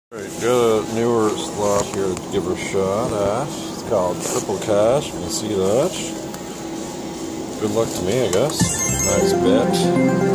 Alright, got a newer slot here to give her a shot at. It's called Triple Cash. You can see that. Good luck to me, I guess. Nice bet.